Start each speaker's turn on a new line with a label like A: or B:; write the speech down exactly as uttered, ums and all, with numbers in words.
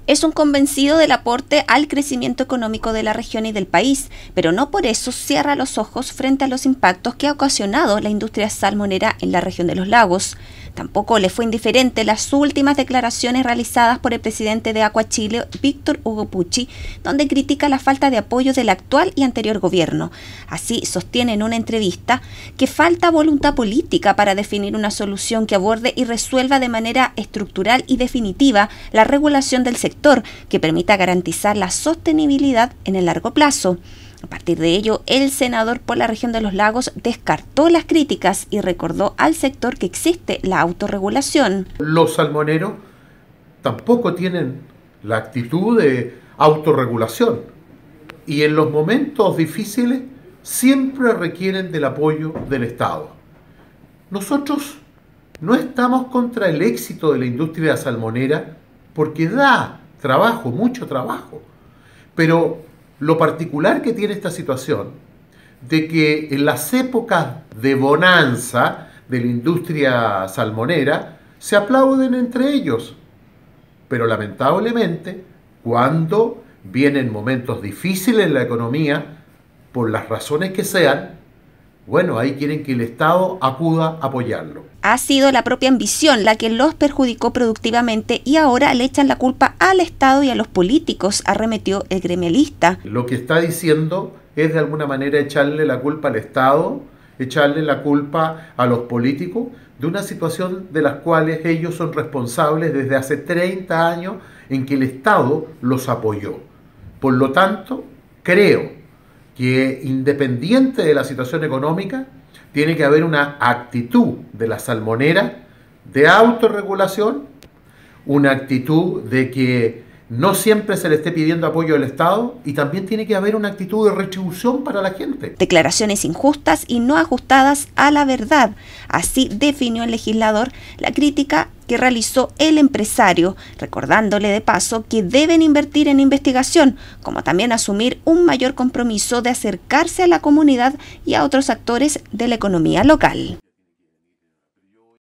A: Es un convencido del aporte al crecimiento económico de la región y del país, pero no por eso cierra los ojos frente a los impactos que ha ocasionado la industria salmonera en la región de los lagos. Tampoco le fue indiferente las últimas declaraciones realizadas por el presidente de Aquachile, Víctor Hugo Pucci, donde critica la falta de apoyo del actual y anterior gobierno. Así sostiene en una entrevista que falta voluntad política para definir una solución que aborde y resuelva de manera estructural y definitiva la regulación del sector, que permita garantizar la sostenibilidad en el largo plazo. A partir de ello, el senador por la región de los lagos descartó las críticas y recordó al sector que existe la autorregulación.
B: Los salmoneros tampoco tienen la actitud de autorregulación y en los momentos difíciles siempre requieren del apoyo del Estado. Nosotros no estamos contra el éxito de la industria salmonera porque da trabajo, mucho trabajo, pero lo particular que tiene esta situación, de que en las épocas de bonanza de la industria salmonera, se aplauden entre ellos. Pero lamentablemente, cuando vienen momentos difíciles en la economía, por las razones que sean, bueno, ahí quieren que el Estado acuda a apoyarlo.
A: Ha sido la propia ambición la que los perjudicó productivamente y ahora le echan la culpa al Estado y a los políticos, arremetió el gremialista.
B: Lo que está diciendo es de alguna manera echarle la culpa al Estado, echarle la culpa a los políticos de una situación de las cuales ellos son responsables desde hace treinta años en que el Estado los apoyó. Por lo tanto, creo que independiente de la situación económica, tiene que haber una actitud de la salmonera de autorregulación, una actitud de que no siempre se le esté pidiendo apoyo al Estado y también tiene que haber una actitud de retribución para la gente.
A: Declaraciones injustas y no ajustadas a la verdad. Así definió el legislador la crítica que realizó el empresario, recordándole de paso que deben invertir en investigación, como también asumir un mayor compromiso de acercarse a la comunidad y a otros actores de la economía local.